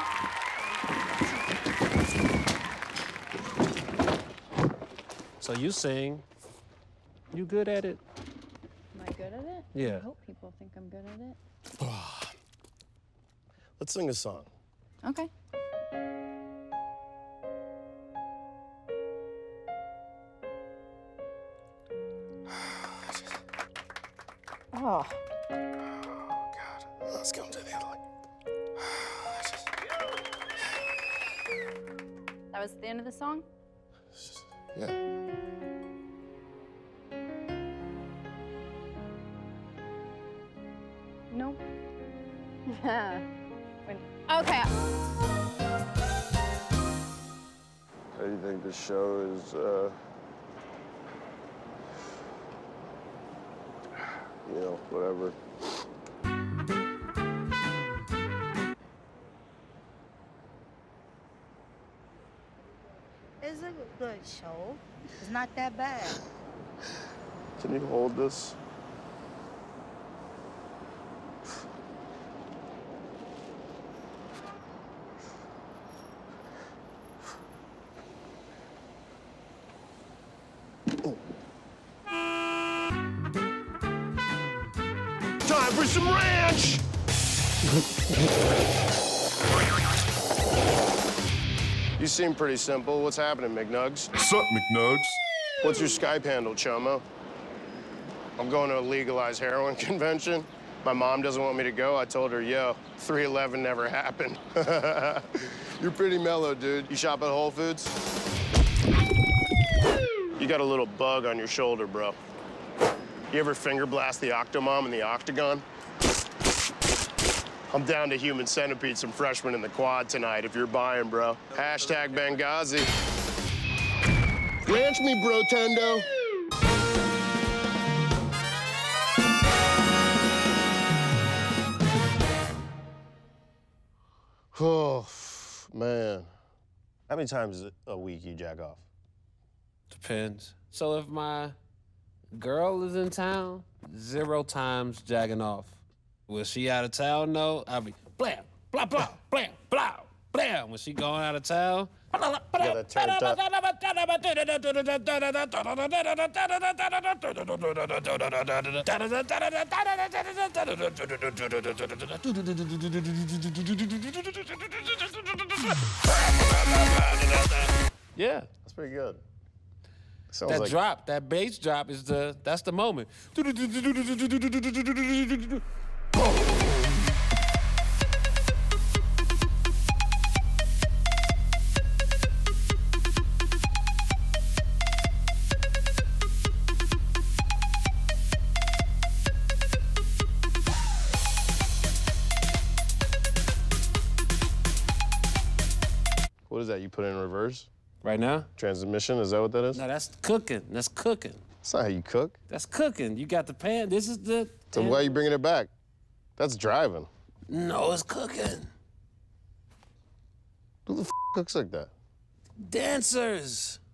So you sing. You good at it? Am I good at it? Yeah. I hope people think I'm good at it. Let's sing a song. Okay. Oh. Oh, God. Let's go to the other leg. That was the end of the song? Yeah. No. Okay. How do you think the show is, you know, whatever. It's a good show. It's not that bad. Can you hold this? Time for some ranch! You seem pretty simple. What's happening, McNuggs? Sup, McNuggs? What's your Skype handle, Chomo? I'm going to a legalized heroin convention. My mom doesn't want me to go. I told her, yo, 311 never happened. You're pretty mellow, dude. You shop at Whole Foods? You got a little bug on your shoulder, bro. You ever finger blast the Octomom in the Octagon? I'm down to human centipede some freshmen in the quad tonight if you're buying, bro. Hashtag Benghazi. Ranch me, bro, Tendo. Oh, man. How many times a week you jack off? Depends. So if my girl is in town, 0 times jacking off. When she out of town, no, I'll be blam, blah, blah, blam, blah, blam. When she going out of town, You gotta turn it up. yeah. That's pretty good. Sounds That like drop, that bass drop is that's the moment. What is that? You put it in reverse? Right now? Transmission, is that what that is? No, that's cooking. That's cooking. That's not how you cook. That's cooking. You got the pan. This is the... So why are you bringing it back? That's driving. No, it's cooking. Who the f cooks like that? Dancers.